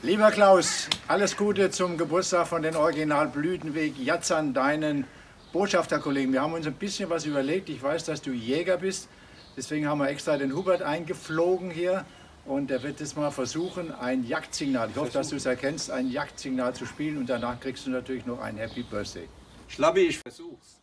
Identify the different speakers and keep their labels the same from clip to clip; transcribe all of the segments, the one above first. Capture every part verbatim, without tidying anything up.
Speaker 1: Lieber Klaus, alles Gute zum Geburtstag von den Original Blütenweg Jatzern, deinen Botschafterkollegen. Wir haben uns ein bisschen was überlegt. Ich weiß, dass du Jäger bist. Deswegen haben wir extra den Hubert eingeflogen hier. Und er wird jetzt mal versuchen, ein Jagdsignal, ich hoffe, dass du es erkennst, ein Jagdsignal zu spielen. Und danach kriegst du natürlich noch ein Happy Birthday.
Speaker 2: Schlappi, ich versuch's.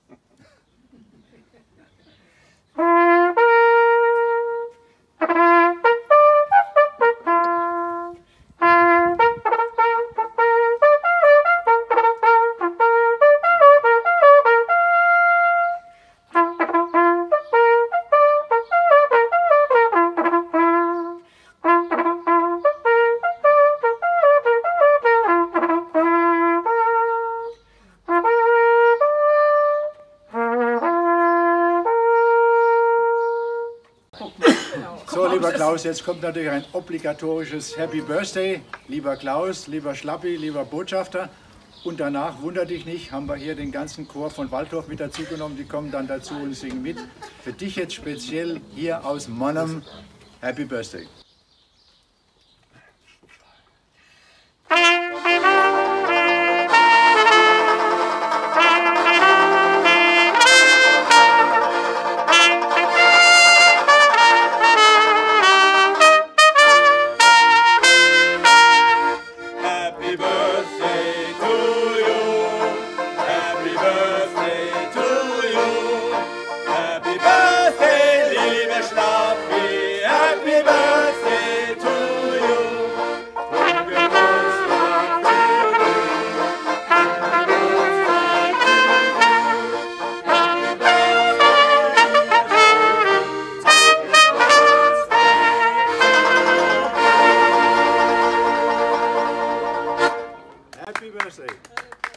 Speaker 1: So, lieber Klaus, jetzt kommt natürlich ein obligatorisches Happy Birthday. Lieber Klaus, lieber Schlappi, lieber Botschafter. Und danach, wunder dich nicht, haben wir hier den ganzen Chor von Waldorf mit dazu genommen. Die kommen dann dazu und singen mit. Für dich jetzt speziell hier aus Monnem Happy Birthday. Happy birthday.